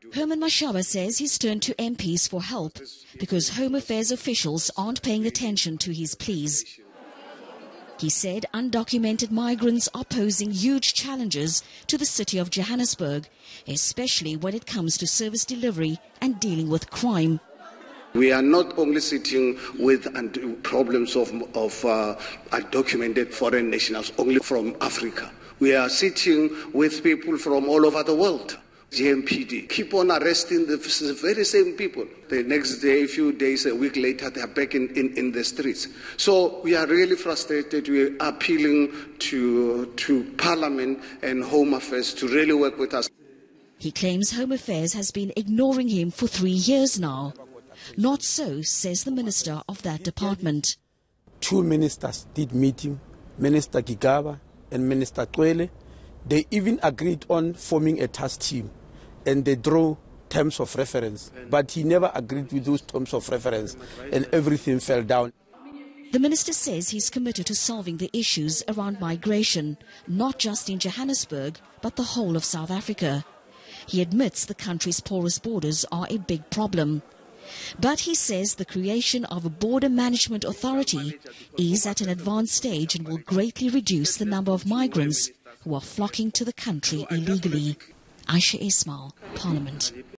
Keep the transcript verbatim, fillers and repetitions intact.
Herman Mashaba says he's turned to M Ps for help because Home Affairs officials aren't paying attention to his pleas. He said undocumented migrants are posing huge challenges to the city of Johannesburg, especially when it comes to service delivery and dealing with crime. We are not only sitting with problems of, of uh, undocumented foreign nationals only from Africa. We are sitting with people from all over the world. G M P D keep on arresting the very same people. The next day, a few days, a week later, they are back in, in, in the streets. So we are really frustrated. We are appealing to, to Parliament and Home Affairs to really work with us. He claims Home Affairs has been ignoring him for three years now. Not so, says the minister of that department. Two ministers did meeting, Minister Gigaba and Minister Twele. They even agreed on forming a task team, and they drew terms of reference. But he never agreed with those terms of reference, and everything fell down. The minister says he's committed to solving the issues around migration, not just in Johannesburg, but the whole of South Africa. He admits the country's porous borders are a big problem. But he says the creation of a border management authority is at an advanced stage and will greatly reduce the number of migrants who are flocking to the country illegally. Aisha Ismail, Parliament.